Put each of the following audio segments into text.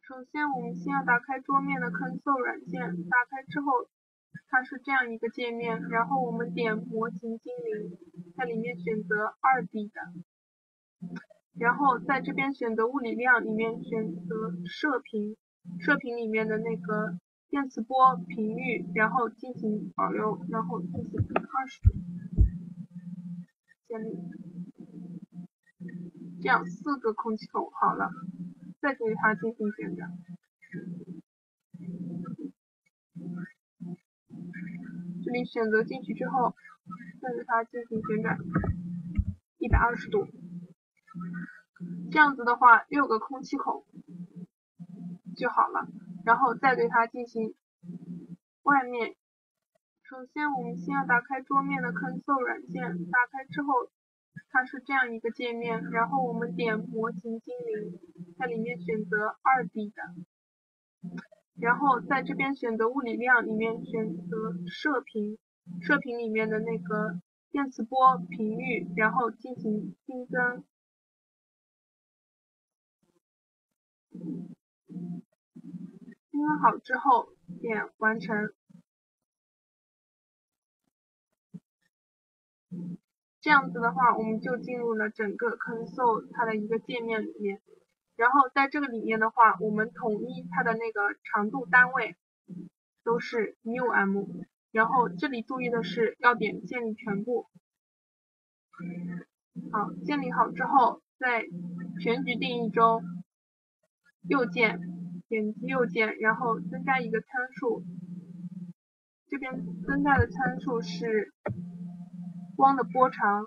首先，我们先要打开桌面的 Console 软件，打开之后，它是这样一个界面，然后我们点模型精灵，在里面选择2D 的，然后在这边选择物理量里面选择射频，射频里面的那个电磁波频率，然后进行保留，然后进行20度建立，这样4个空气孔好了，再对它进行旋转。这里选择进去之后，再对它进行旋转120度，这样子的话6个空气孔就好了，然后再对它进行外面。首先我们先要打开桌面的 Console 软件，打开之后它是这样一个界面，然后我们点模型精灵，在里面选择2D 的，然后在这边选择物理量里面选择射频，射频里面的那个电磁波频率，然后进行新增。新增好之后点完成。这样子的话，我们就进入了整个 Console 它的一个界面里面。然后在这个里面的话，我们统一它的那个长度单位都是 μm， 然后这里注意的是要点建立全部。好，建立好之后，在全局定义中，右键点击右键，然后增加一个参数。这边增加的参数是光的波长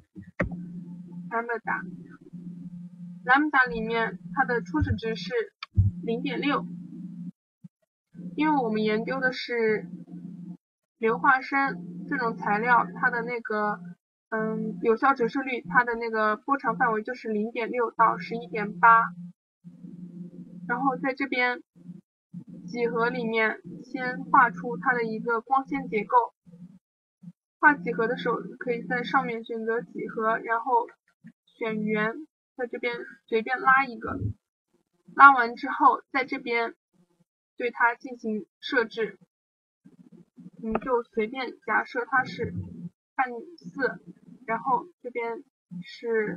lambda 里面它的初始值是 0.6， 因为我们研究的是硫化砷这种材料，它的那个有效折射率，它的那个波长范围就是 0.6 到 11.8。然后在这边几何里面先画出它的一个光纤结构，画几何的时候可以在上面选择几何，然后选圆，在这边随便拉一个，拉完之后在这边对它进行设置，我们就随便假设它是2/4，然后这边是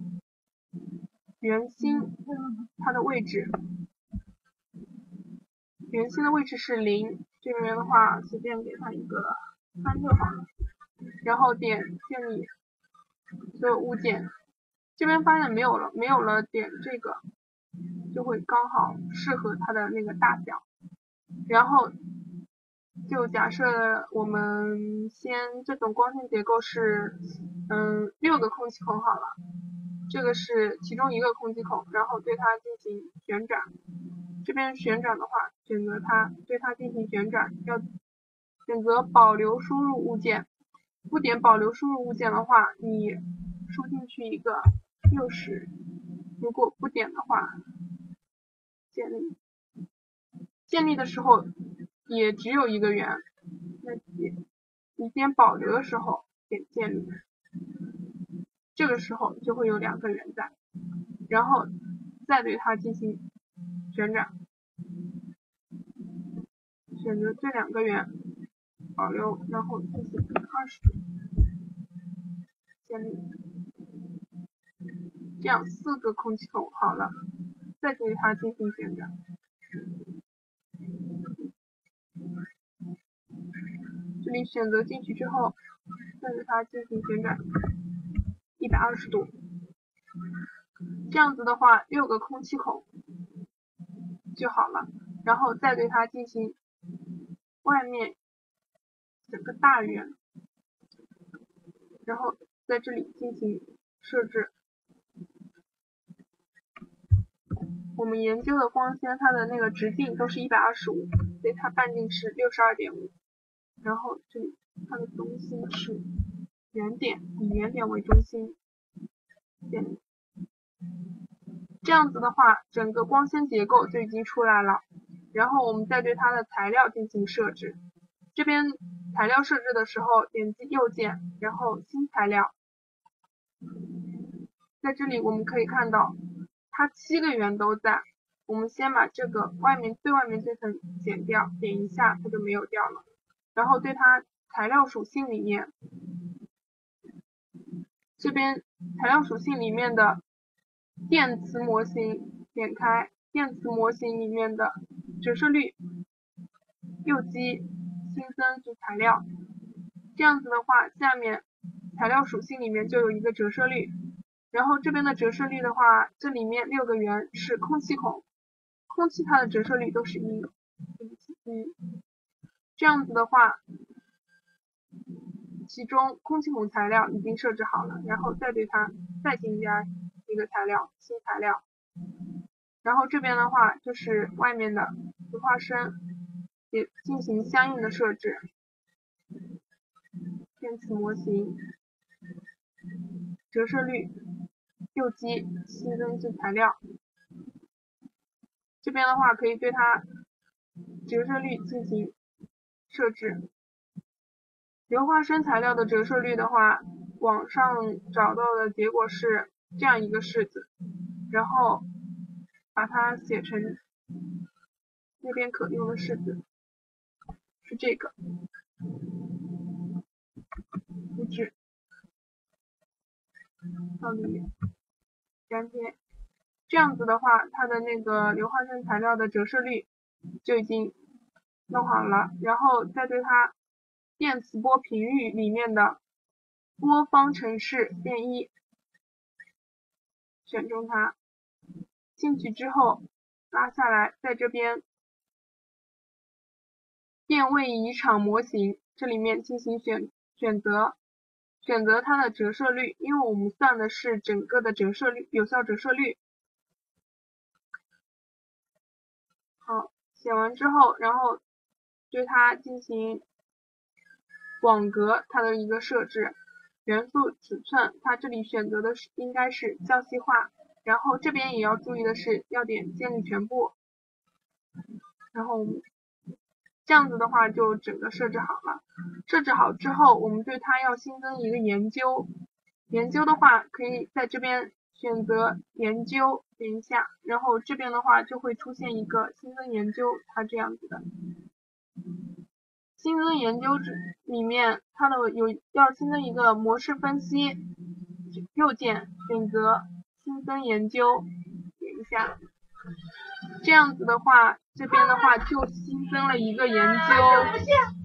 圆心，它的位置，圆心的位置是0，这边的话随便给它一个3就好了，然后点建立所有物件，这边发现没有了，点这个就会刚好适合它的那个大小，然后就假设我们先这种光纤结构是6个空气孔好了，这个是其中一个空气孔，然后对它进行旋转，这边旋转的话选择它，对它进行旋转，要选择保留输入物件，不点保留输入物件的话，你输进去一个60，如果不点的话，建立的时候也只有一个圆，那你点保留的时候点建立，这个时候就会有2个圆在，然后再对它进行旋转，选择这2个圆保留，然后进行20度建立，这样4个空气孔好了，再对它进行旋转。这里选择进去之后，再对它进行旋转120度，这样子的话6个空气孔就好了，然后再对它进行外面整个大圆，然后在这里进行设置。我们研究的光纤它的那个直径都是125，所以它半径是62.5，然后这里它的中心是原点，以原点为中心建立。这样子的话，整个光纤结构就已经出来了，然后我们再对它的材料进行设置。这边材料设置的时候点击右键，然后新材料，在这里我们可以看到它7个圆都在， 我们先把这个最外面这层剪掉，点一下它就没有掉了。然后对它材料属性里面，这边材料属性里面的电磁模型，点开电磁模型里面的折射率，右击新增主材料。这样子的话，下面材料属性里面就有一个折射率，然后这边的折射率的话，这里面6个圆是空气孔，空气它的折射率都是1，这样子的话，其中空气孔材料已经设置好了，然后再对它再添加一个材料，新材料。然后这边的话就是外面的磁化生也进行相应的设置，电磁模型，折射率，右击新增制材料。这边的话可以对它折射率进行设置。硫化砷材料的折射率的话，网上找到的结果是这样一个式子，然后把它写成那边可用的式子是这个，复制到里面粘贴。这样子的话，它的那个硫化砷材料的折射率就已经弄好了，然后再对它电磁波频率里面的波方程式变1，选中它，进去之后拉下来，在这边电位移场模型这里面进行选择它的折射率，因为我们算的是整个的折射率，有效折射率。好，写完之后，然后对它进行网格它的一个设置，元素尺寸它这里选择的是应该是较细化，然后这边也要注意的是要点建立全部，然后这样子的话就整个设置好了。设置好之后，我们对它要新增一个研究，研究的话可以在这边选择研究，点一下，然后这边的话就会出现一个新增研究，它这样子的。新增研究里面，它的要新增一个模式分析，右键选择新增研究，点一下，这样子的话，这边的话就新增了一个研究。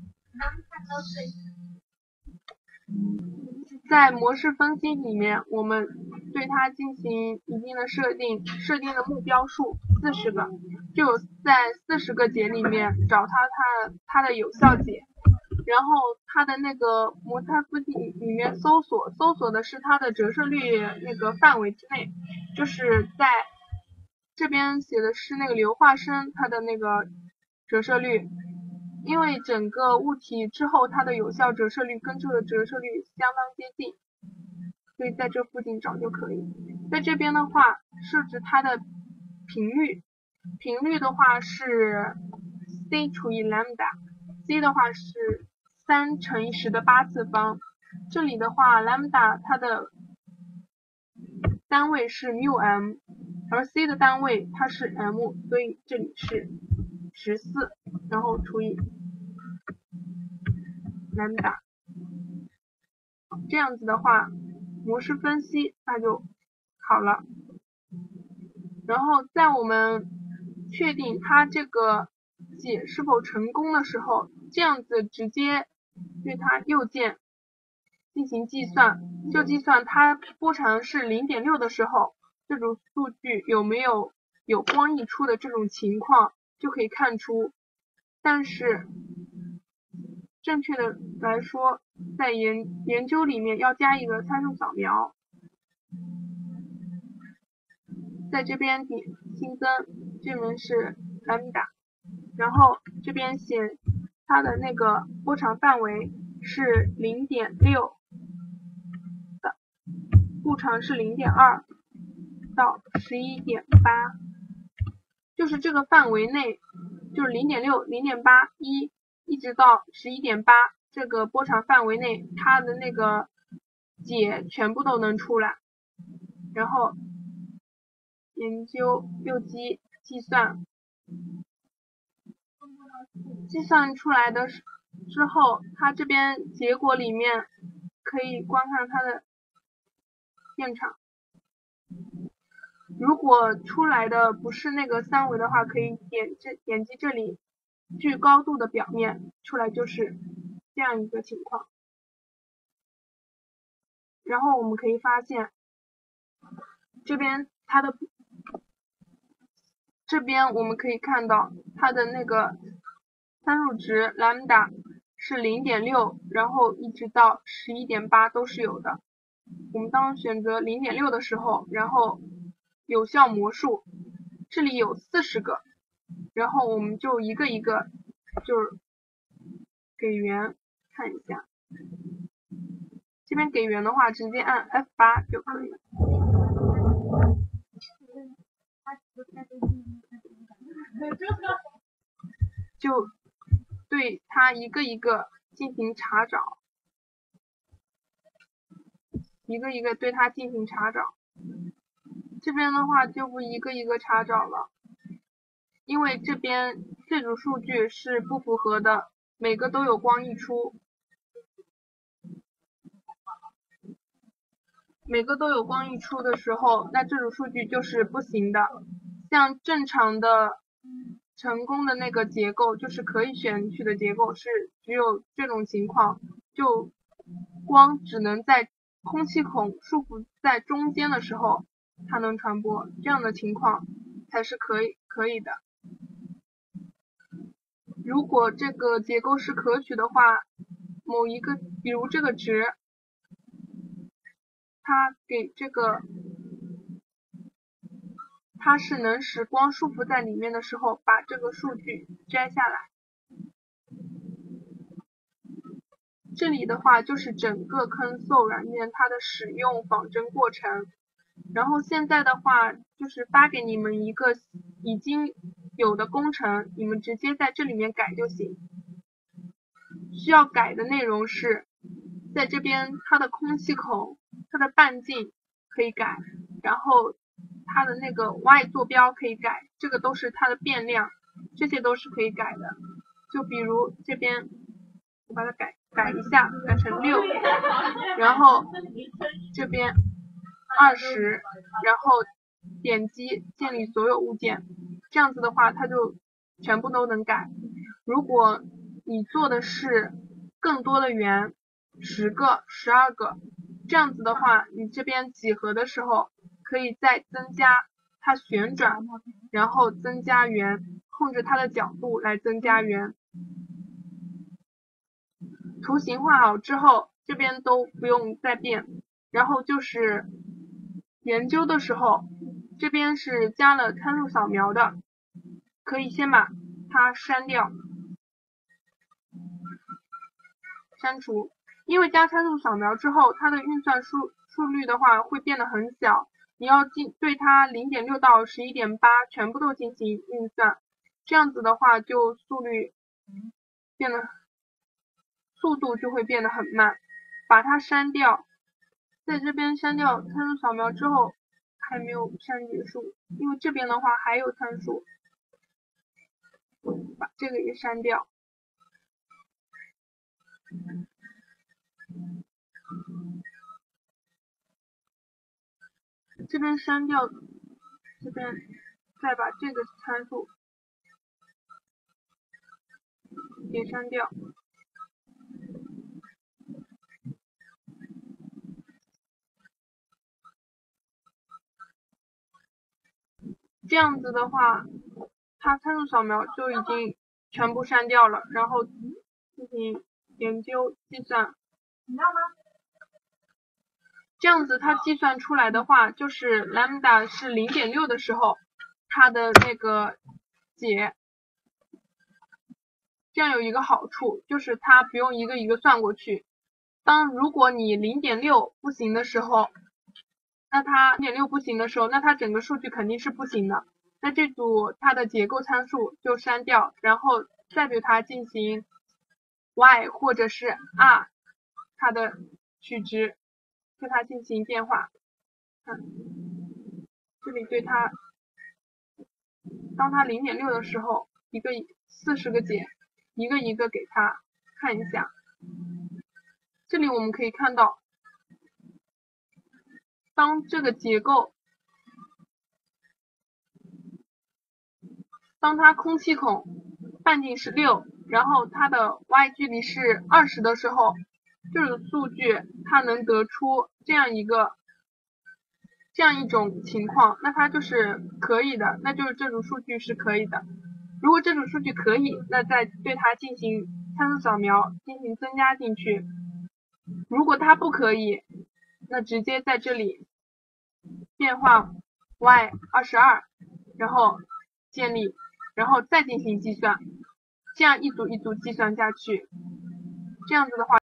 在模式分析里面，我们对它进行一定的设定的目标数40个，就在40个解里面找它的有效解，然后它的那个模态分析里面搜索的是它的折射率那个范围之内，就是在这边写的是那个硫化砷它的那个折射率。因为整个物体之后它的有效折射率跟这个折射率相当接近，所以在这附近找就可以。在这边的话设置它的频率，频率的话是 c 除以 lambda，c 的话是3乘以10的8次方，这里的话 lambda 它的单位是μm，而 c 的单位它是 m， 所以这里是14，然后除以 lambda， 这样子的话模式分析那就好了。然后在我们确定它这个解是否成功的时候，这样子直接对它右键进行计算，就计算它波长是 0.6 的时候，这种数据有没有光溢出的这种情况就可以看出。但是正确的来说，在研究里面要加一个参数扫描，在这边点新增，这边是 lambda， 然后这边写它的那个波长范围是 0.6 的，步长是 0.2 到 11.8， 就是这个范围内，就是 0.6 0.8 1一直到 11.8 这个波长范围内，它的那个解全部都能出来。然后研究右击计算，计算出来的之后，它这边结果里面可以观看它的变场。如果出来的不是那个三维的话，可以点击这里距高度的表面，出来就是这样一个情况。然后我们可以发现这边我们可以看到它的那个参数值 lambda 是 0.6， 然后一直到 11.8 都是有的。我们当选择 0.6 的时候，然后有效模数，这里有40个，然后我们就一个一个就是给圆看一下。这边给圆的话，直接按 F8 就可以了。就对它一个一个进行查找，一个一个对它进行查找。这边的话就不一个一个查找了，因为这边这组数据是不符合的，每个都有光溢出。每个都有光溢出的时候，那这组数据就是不行的。像正常的成功的那个结构，就是可以选取的结构，是只有这种情况，就光只能在空气孔束缚在中间的时候它能传播，这样的情况才是可以的。如果这个结构是可取的话，某一个比如这个值，它给这个它是能使光束缚在里面的时候，把这个数据摘下来。这里的话就是整个 Console 软件它的使用仿真过程。然后现在的话就是发给你们一个已经有的工程，你们直接在这里面改就行。需要改的内容是在这边它的空气孔、它的半径可以改，然后它的那个 Y 坐标可以改，这个都是它的变量，这些都是可以改的。就比如这边我把它改一下，改成6，然后这边20，然后点击建立所有物件，这样子的话它就全部都能改。如果你做的是更多的圆，10个、12个，这样子的话，你这边几何的时候可以再增加它旋转，然后增加圆，控制它的角度来增加圆。图形画好之后，这边都不用再变，然后就是研究的时候，这边是加了参数扫描的，可以先把它删掉，删除。因为加参数扫描之后，它的运算速率的话会变得很小，你要对它 0.6 到 11.8 全部都进行运算，这样子的话就速度就会变得很慢。把它删掉，在这边删掉参数扫描之后还没有删结束，因为这边的话还有参数，把这个也删掉。这边删掉，这边再把这个参数也删掉。这样子的话，它参数扫描就已经全部删掉了，然后进行研究计算。这样子它计算出来的话，就是 lambda 是 0.6 的时候，它的那个解。这样有一个好处，就是它不用一个一个算过去。如果你 0.6 不行的时候，那它整个数据肯定是不行的。那这组它的结构参数就删掉，然后再对它进行 Y 或者是 R 它的取值，对它进行变化。这里对它当它0.6的时候，40个解，一个一个给它看一下。这里我们可以看到，当这个结构，当它空气孔半径是6，然后它的 y 距离是20的时候，这种数据它能得出这样一种情况，那它就是可以的，那就是这种数据是可以的。如果这种数据可以，那再对它进行参数扫描，进行增加进去。如果它不可以，那直接在这里变换 y22，然后建立，然后再进行计算，这样一组一组计算下去，这样子的话